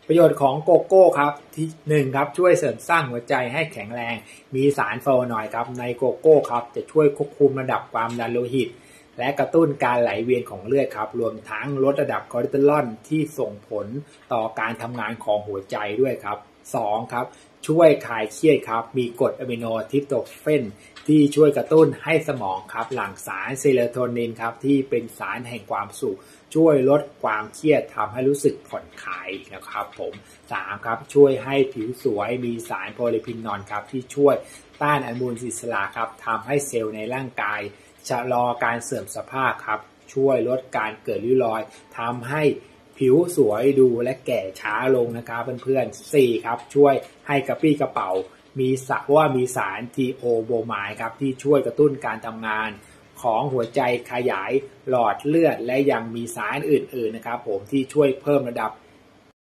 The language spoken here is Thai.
ประโยชน์ของโกโก้ครับที่1ครับช่วยเสริมสร้างหัวใจให้แข็งแรงมีสารฟลาโวนอยด์ครับในโกโก้ครับจะช่วยควบคุมระดับความดันโลหิตและกระตุ้นการไหลเวียนของเลือดครับรวมทั้งลดระดับคอเลสเตอรอลที่ส่งผลต่อการทำงานของหัวใจด้วยครับ2ครับช่วยคลายเครียดครับมีกรดอะมิโนทริปโตเฟนที่ช่วยกระตุ้นให้สมองครับหลั่งสารเซโรโทนินครับที่เป็นสารแห่งความสุขช่วยลดความเครียดทำให้รู้สึกผ่อนคลายนะครับผม3ครับช่วยให้ผิวสวยมีสารโพลีฟินอลครับที่ช่วยต้านอนุมูลอิสระครับทำให้เซลล์ในร่างกายชะลอการเสื่อมสภาพครับช่วยลดการเกิดริ้วรอยทำให้ผิวสวยดูและแก่ช้าลงนะครับเพื่อนๆ4ครับช่วยให้กระปรี้กระเป๋ามีสารทีโอโบไมด์ครับที่ช่วยกระตุ้นการทำงานของหัวใจขยายหลอดเลือดและยังมีสารอื่นๆนะครับผมที่ช่วยเพิ่มระดับ